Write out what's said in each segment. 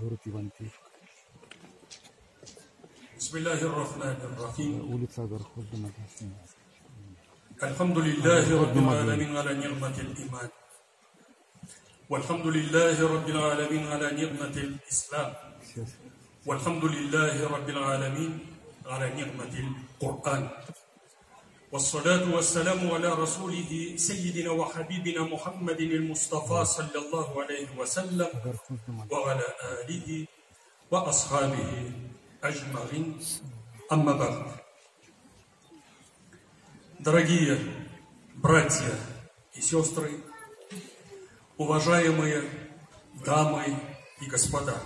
город Ивантеевка. Бисмиллахир-рахманир-рахим. Улица Агархозда магазин. Альхамдулиллахи раббил аламин аля ни'матил иман. Вальхамдулиллахи раббил аламин аля ни'матил ислам. Вальхамдулиллахи раббил аламин аля ни'матил Кур'ан. والصلاة والسلام على رسوله سيدنا وحبيبنا محمد المصطفى صلى الله عليه وسلم وعلى آله وأصحابه أجمعين. أما بعد. Дорогие братья и сестры, уважаемые дамы и господа,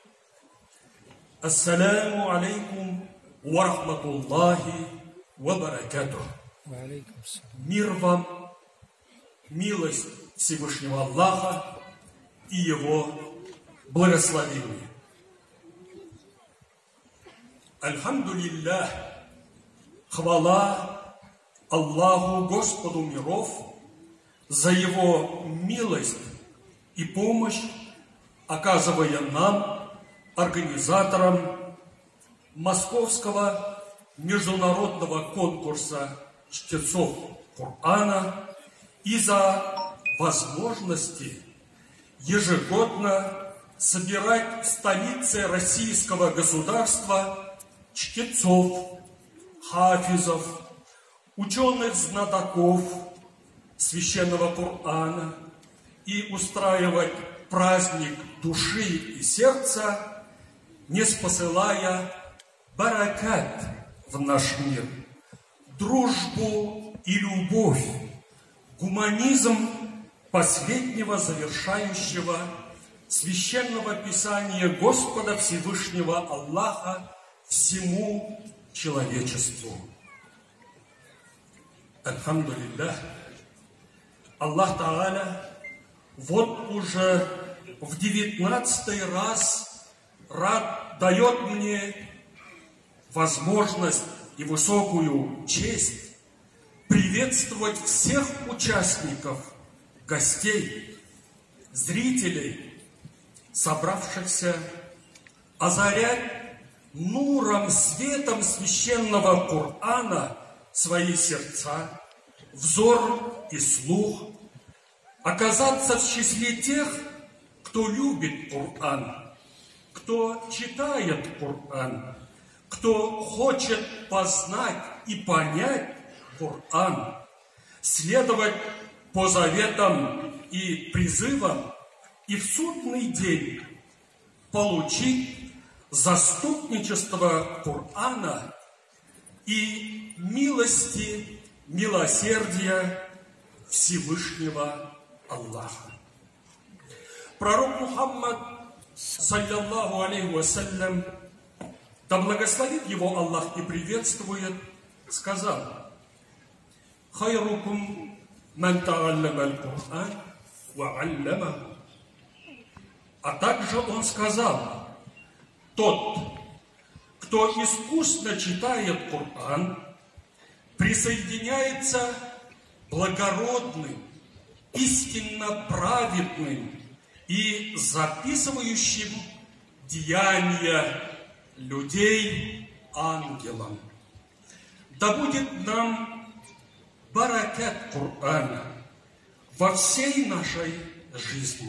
ассаляму алейкум ва рахматуллахи ва баракатух. Мир вам, милость Всевышнего Аллаха и Его благословение. Альхамдулиллах, хвала Аллаху Господу миров за Его милость и помощь, оказывая нам, организаторам Московского международного конкурса чтецов Корана и за возможности ежегодно собирать в столице российского государства чтецов, хафизов, ученых-знатоков священного Корана и устраивать праздник души и сердца, ниспосылая баракат в наш мир, дружбу и любовь, гуманизм последнего завершающего священного писания Господа Всевышнего Аллаха всему человечеству. Альхамдулиллах, Аллах Та'аля вот уже в 19-й раз дает мне возможность и высокую честь приветствовать всех участников, гостей, зрителей, собравшихся озарять нуром, светом священного Корана свои сердца, взор и слух, оказаться в числе тех, кто любит Коран, кто читает Коран, кто хочет познать и понять Коран, следовать по заветам и призывам и в судный день получить заступничество Корана и милости, милосердия Всевышнего Аллаха. Пророк Мухаммад, саллаллаху алейхи вассалям, да благословит его Аллах и приветствует, сказал: «Хайрукум ман та'аллама аль-Кур'ан ва аллама». А также он сказал: тот, кто искусно читает Коран, присоединяется благородным, истинно праведным и записывающим деяния людей ангелам. Да будет нам баракат Корана во всей нашей жизни,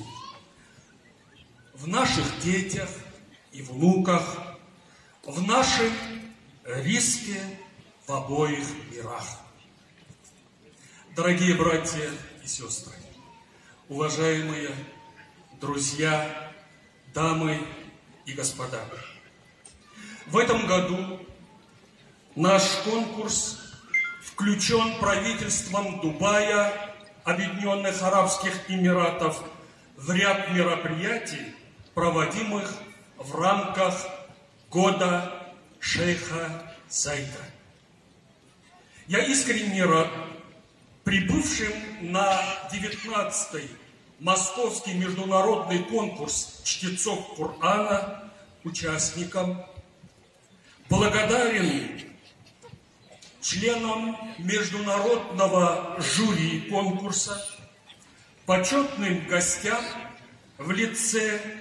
в наших детях и внуках, в нашем риске в обоих мирах. Дорогие братья и сестры, уважаемые друзья, дамы и господа, в этом году наш конкурс включен правительством Дубая, Объединенных Арабских Эмиратов в ряд мероприятий, проводимых в рамках года шейха Зайда. Я искренне рад прибывшим на 19-й Московский международный конкурс чтецов Корана участникам, благодарен членам международного жюри конкурса, почетным гостям в лице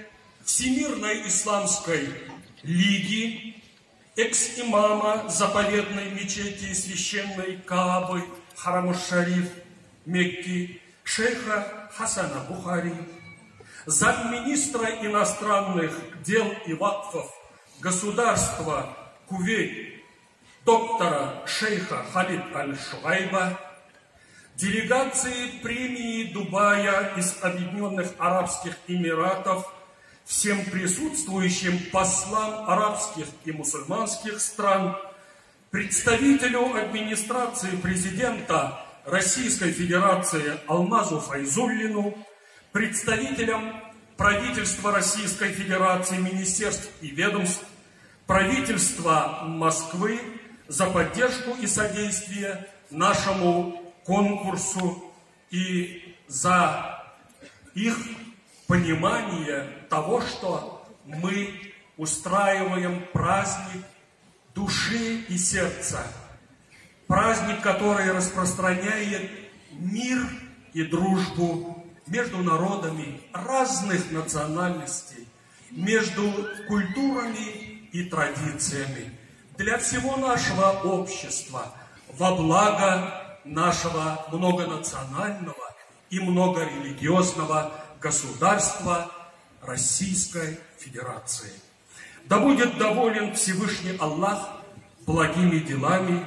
Всемирной Исламской Лиги, экс-имама заповедной мечети священной Каабы Харам-уш-Шариф Мекки шейха Хасана Бухари, замминистра иностранных дел и вакфов государства Кувейт доктора шейха Халид Аль-Шуайба, делегации премии Дубая из Объединенных Арабских Эмиратов, всем присутствующим послам арабских и мусульманских стран, представителю администрации президента Российской Федерации Алмазу Файзуллину, представителям правительства Российской Федерации, министерств и ведомств, правительства Москвы за поддержку и содействие нашему конкурсу и за их понимание того, что мы устраиваем праздник души и сердца, праздник, который распространяет мир и дружбу между народами разных национальностей, между культурами и традициями, для всего нашего общества, во благо нашего многонационального и многорелигиозного государства Российской Федерации. Да будет доволен Всевышний Аллах благими делами,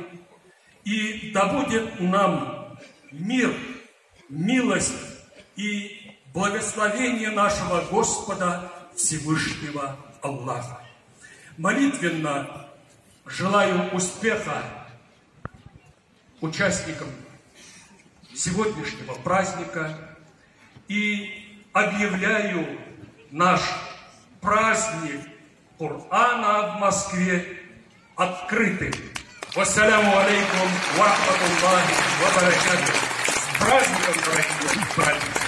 и да будет нам мир, милость и благословение нашего Господа Всевышнего Аллаха. Молитвенно желаю успеха участникам сегодняшнего праздника и объявляю наш праздник Корана в Москве открытым. Вассаляму алейкум ва рахматуллахи ва баракатух. С праздником, дорогие братья!